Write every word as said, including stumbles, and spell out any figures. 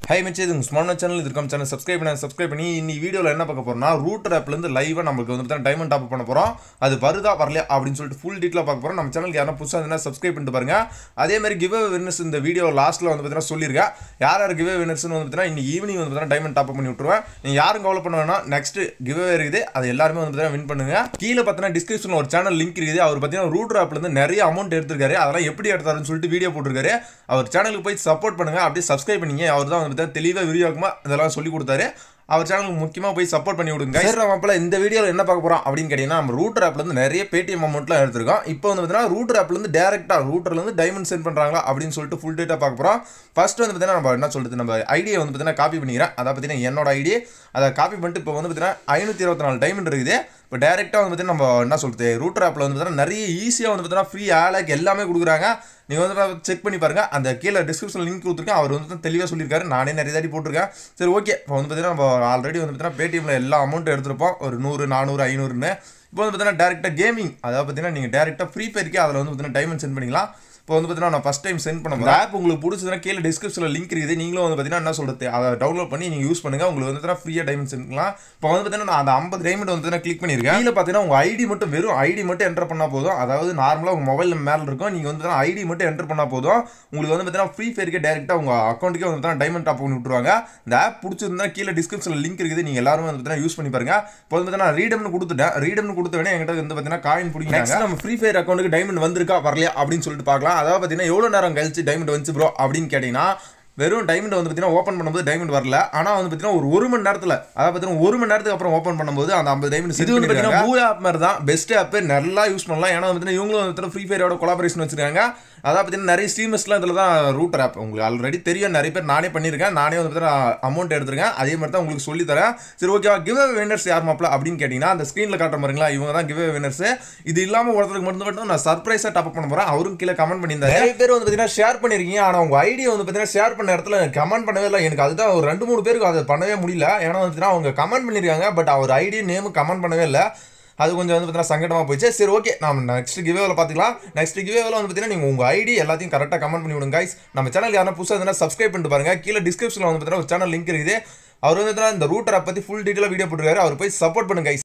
Hi, MACHI, this is Smart channel. This is channel. Subscribe and subscribe. In this video, we will see how router app is live and diamond top. That's the full detail. Our channel is subscribe and giveaway winners in the video last la வந்து சொல்லிருக்கேன். யார் யார் giveaway winners னு வந்து இன்னைக்கு evening வந்து diamond top பண்ணி விட்டுருவேன். நீங்க யாரும் கவலை பண்ண வேணாம். next giveaway இருக்குது. அது எல்லாரும் வந்து win பண்ணுங்க. கீழ பார்த்தா descriptionல ஒரு channel link இருக்குது. அவர் பார்த்தீங்கன்னா router appல இருந்து நிறைய அமௌண்ட் எடுத்துருக்காரு. அதெல்லாம் எப்படி எடுத்தாருன்னு சொல்லிட்டு வீடியோ போட்டுருக்காரு. அவர் சேனலுக்கு போய் சப்போர்ட் பண்ணுங்க. அப்படியே subscribe பண்ணீங்க. அவர் தான் வந்து தெளிவா வீடியோக்குமா இதெல்லாம் சொல்லி கொடுத்தாரு. அவர் சேனலுக்கு முக்கியமா போய் சப்போர்ட் பண்ணி விடுங்க. சரி நம்மள இந்த வீடியோல என்ன பார்க்க போறோம் அப்படினு கேட்டினா நம்ம ரூட்டர் ஆப்ல இருந்து நிறைய Paytm அமௌண்ட்லாம் எடுத்துறோம். இப்போ வந்து பார்த்தீங்கன்னா ரூட்டர் ஆப்ல இருந்து டைரக்ட்டா ரூட்டர்ல இருந்து டைமண்ட் சென்ட் பண்றாங்களா அப்படினு சொல்லிட்டு ஃபுல் டேட்டா பார்க்க போறோம். ஃபர்ஸ்ட் வந்து பார்த்தீங்கன்னா நம்ம என்ன சொல்றது நம்ம ஐடியை வந்து பார்த்தீங்கன்னா காப்பி பண்ணிக்கிறேன். அத பார்த்தீங்கன்னா என்னோட ஐடி அத காப்பி பண்ணிட்டு இப்போ வந்து பார்த்தீங்கன்னா ஐநூற்று இருபத்தி நான்கு டைமண்ட் இருக்குது. இப்போ டைரக்ட்டா வந்து பார்த்தீங்கன்னா நம்ம என்ன சொல்றது ரூட்டர் ஆப்ல வந்து பார்த்தீங்கன்னா நிறைய ஈஸியா வந்து பார்த்தீங்கன்னா ஃப்ரீ ஆலக் எல்லாமே கொடுக்குறாங்க. நீங்க வந்து செக் பண்ணி பாருங்க. அந்த கீழ டிஸ்கிரிப்ஷன்ல லிங்க் கொடுத்திருக்கேன். அவர் வந்து தெளிவா சொல்லிருக்காரு. நானே நிறைய தாடி போட்டுருக்கேன். சரி ஓகே. இப்போ வந்து பார்த்தீங்கன்னா நம்ம ஆல்ரெடி வந்து பார்த்தீங்கன்னா Paytmல எல்லா அமௌண்ட் எடுத்துறோம். ஒரு நூறு நானூறு ஐநூறு ன்னு. இப்போ வந்து பார்த்தீங்கன்னா டைரக்ட்டா கேமிங் அதாவது பார்த்தீங்கன்னா நீங்க டைரக்ட்டா Freefire அதுல வந்து பார்த்தீங்கன்னா டைமண்ட் சென்ட் பண்ணிக்கலாம். இப்போ வந்து பார்த்தீங்கன்னா நான் ஃபர்ஸ்ட் டைம் சென்ட் பண்ண போறேன். ஆப் உங்களுக்கு பிடிச்சதுனா கீழ டிஸ்கிரிப்ஷன்ல லிங்க் இருக்குது. நீங்களும் வந்து பார்த்தீங்கன்னா என்ன சொல்றது அத டவுன்லோட் பண்ணி நீங்க யூஸ் பண்ணுங்க. உங்களுக்கு வந்து பார்த்தீங்கன்னா ஃப்ரீயா டைமண்ட் சென்ட் பண்ணலாம். இப்போ வந்து பார்த்தீங்கன்னா நான் அந்த ஐம்பது டைமண்ட் வந்து பார்த்தீங்கன்னா கிளிக் பண்ணிருக்கேன். கீழ பார்த்தீங்கன்னா உங்க ஐடி மட்டும் வெறும் ஐடி மட்டும் என்டர் பண்ணா போதும். அதாவது நார்மலா உங்க மொபைல்ல மேல இருக்கும். நீங்க வந்து பார்த்தீங்கன்னா ஐடி மட்டும் என்டர் பண்ணா போதும். உங்களுக்கு வந்து பார்த்தீங்கன்னா Freefireக்கு டைரக்ட்டா உங்க அக்கவுண்ட்க்கே வந்து பார்த்தீங்கன்னா டைமண்ட் டாப் பண்ணி விட்டுருவாங்க. இந்த ஆப் பிடிச்சிருந்தா கீழ டிஸ்கிரிப்ஷன்ல லிங்க் இருக்குது. நீங்க எல்லாரும் வந்து பார்த்தீங்கன்னா யூஸ் பண்ணி பாருங்க. இப்போ வந்து பார்த்தீங்கன்னா ரீடம்னு கொடுத்துட்டேன். ரீடம்னு கொடுத்த உடனே என்கிட்ட வந்து பார்த்தீங்கன்னா காயின் புடிங்க. நெக்ஸ்ட் நம்ம Freefire அக்கவுண்ட்க்கு டைமண்ட் வந்திருக்கா வரலையா அப்படினு சொல்லிட்டு பார்க்கலாம். அதாவது பார்த்தீங்கன்னா எவ்வளவு நேரம் கழிச்சு டைமண்ட் வந்து ப்ரோ அப்படினு கேட்டினா வெறும் டைமண்ட் வந்து பார்த்தீங்கன்னா ஓபன் பண்ணும்போது டைமண்ட் வரல. ஆனா வந்து பார்த்தீங்கன்னா ஒரு ஒரு மணி நேரத்துல அதாவது பார்த்தீங்கன்னா ஒரு மணி நேரத்துக்கு அப்புறம் ஓபன் பண்ணும்போது அந்த ஐம்பது டைமண்ட் இது வந்து பார்த்தீங்கன்னா பூ ஆப் மாதிரி தான் பெஸ்ட் ஆப் நல்லா யூஸ் பண்ணலாம். ஏன்னா வந்து பார்த்தீங்கன்னா இவங்களும் வந்து Freefireோட கொலாபரேஷன் வச்சிருக்காங்க. அதாவது பார்த்தீங்கன்னா நிறைய ஸ்ட்ரீமர்ஸ்லாம் இதில் தான் ரூட்டர் ஆப் உங்களுக்கு ஆல்ரெடி தெரியும். நிறைய பேர் நானே பண்ணியிருக்கேன். நானே வந்து பார்த்தீங்கன்னா அமௌண்ட் எடுத்துருக்கேன். அதே மாதிரி தான் உங்களுக்கு சொல்லி தரேன். சரி ஓகேவா கிவ்அவே வின்னர்ஸ் யார் மாப்ள அப்படின்னு கேட்டிங்கன்னா அந்த ஸ்க்ரீனில் காட்டுற மாதிரிங்களா இவங்க தான் கிவ்அவே வின்னர்ஸ். இது இல்லாமல் ஒருத்தருக்கு மட்டும் மட்டும் நான் சர்ப்ரைஸாக டாப் பண்ண போகிறேன். அவரும் கீழே கமெண்ட் பண்ணியிருந்தாரு. நிறைய பேர் வந்து பார்த்தீங்கன்னா ஷேர் பண்ணியிருக்கீங்க. ஆனால் உங்கள் ஐடியா வந்து பார்த்தீங்கன்னா ஷேர் பண்ண இடத்துல கமெண்ட் பண்ணவே இல்லை. எனக்கு அதுதான் ஒரு ரெண்டு மூணு பேருக்கு அதை பண்ணவே முடியல. ஏன்னா வந்து அவங்க கமெண்ட் பண்ணியிருக்காங்க. பட் அவர் ஐடி நேம் கமெண்ட் பண்ணவே இல்லை. அது கொஞ்சம் வந்து பார்த்தீங்கன்னா சங்கடமாக போயிடுச்சு. சரி ஓகே நம்ம நெக்ஸ்ட் கிவ்அவேல பார்த்துக்கலாம். நெக்ஸ்ட் கிவ்அவேல வந்து பார்த்தீங்கன்னா நீங்கள் உங்கள் ஐடி எல்லாத்தையும் கரெக்டாக கமெண்ட் பண்ணி விடுங்க கைஸ். நம்ம சேனல் யாரும் புதுசாக இருந்தால் சப்ஸ்கிரைப் பண்ணிட்டு பாருங்க. கீழே டிஸ்கிரிப்ஷனில் வந்து பார்த்தீங்கன்னா ஒரு சேனல் லிங்க் இருக்குது. அவர் வந்து இந்த ரூட்டரை பற்றி ஃபுல் டீட்டெயிலாக வீடியோ போட்டுருக்காரு. அவர் போய் சப்போர்ட் பண்ணுங்க கைஸ்.